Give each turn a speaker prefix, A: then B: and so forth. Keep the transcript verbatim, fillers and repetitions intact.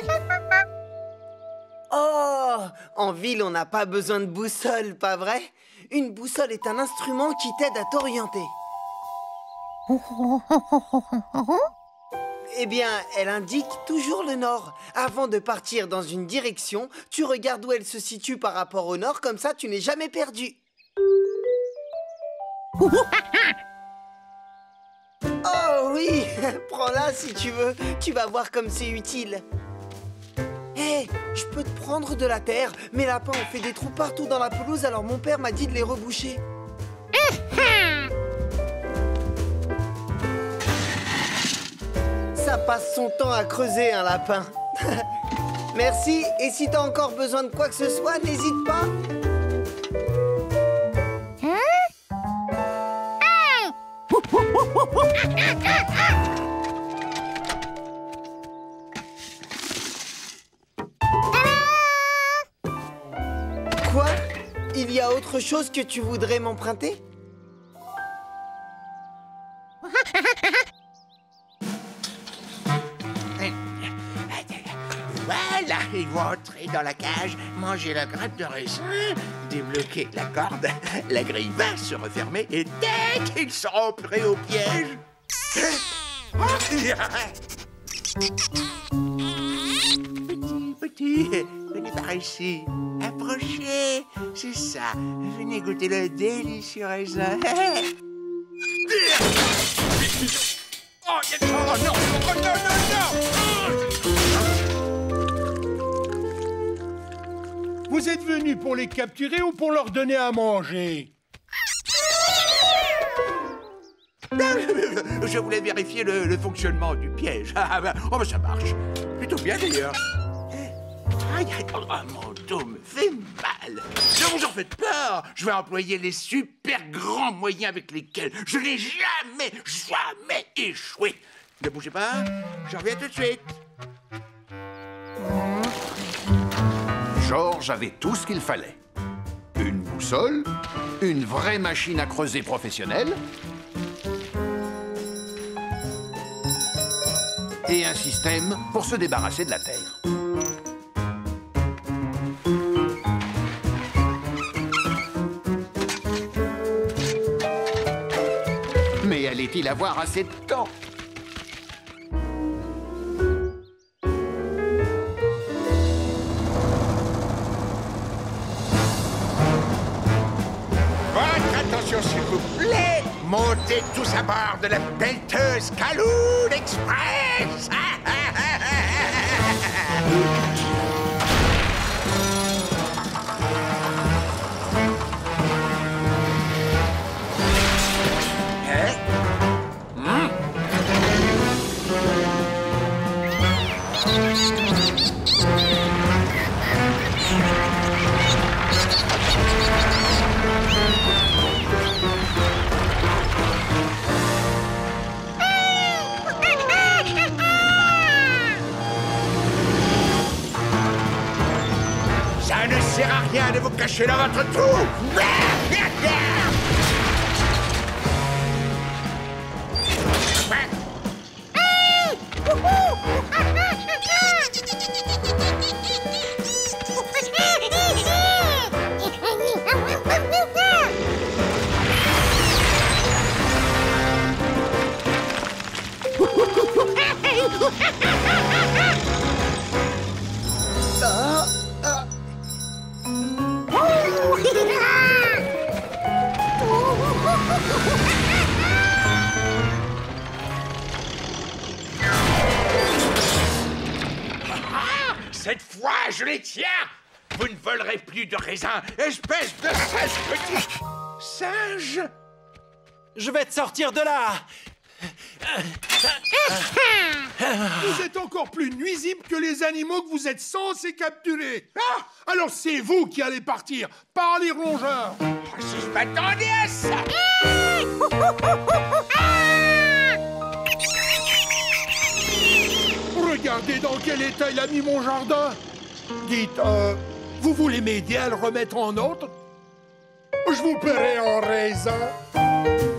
A: Oh, en ville, on n'a pas besoin de boussole, pas vrai? Une boussole est un instrument qui t'aide à t'orienter. Eh bien, elle indique toujours le nord. Avant de partir dans une direction, tu regardes où elle se situe par rapport au nord, comme ça tu n'es jamais perdu. Oh oui, prends-la si tu veux. Tu vas voir comme c'est utile. Hé, hey, je peux te prendre de la terre. Mes lapins ont fait des trous partout dans la pelouse, alors mon père m'a dit de les reboucher. Ça passe son temps à creuser, un lapin. Merci, et si t'as encore besoin de quoi que ce soit, n'hésite pas. Quoi? Il y a autre chose que tu voudrais m'emprunter?
B: Voilà, ils vont entrer dans la cage, manger la grappe de raisin, débloquer la corde, la grille va se refermer et dès qu'ils seront prêts au piège... Petit, petit, venez par ici, approchez, c'est ça, venez goûter le délicieux raisin. Oh, oh non, oh non, non, non.
C: Vous êtes venus pour les capturer ou pour leur donner à manger?
B: Je voulais vérifier le, le fonctionnement du piège. Ah, ben, oh, ben, ça marche. Plutôt bien, d'ailleurs. Aïe, aïe, oh, mon dos me fait mal. Ne vous en faites peur. Je vais employer les super grands moyens avec lesquels je n'ai jamais, jamais échoué. Ne bougez pas. Je reviens tout de suite.
D: Georges avait tout ce qu'il fallait. Une boussole, une vraie machine à creuser professionnelle et un système pour se débarrasser de la terre. Mais allait-il avoir assez de temps?
B: S'il vous plaît, montez tous à bord de la pelleteuse Kaloon Express. Hein? Hmm? Ça ne sert à rien de vous cacher dans votre trou. Cette fois, je les tiens. Vous ne volerez plus de raisin, espèce de sage petit singe.
E: Je vais te sortir de là.
C: Vous êtes encore plus nuisible que les animaux que vous êtes censés capturer. Ah, alors c'est vous qui allez partir, par les rongeurs.
B: Si je m'attendais à ça.
C: Regardez dans quel état il a mis mon jardin. Dites, euh, vous voulez m'aider à le remettre en ordre? Je vous paierai en raisin.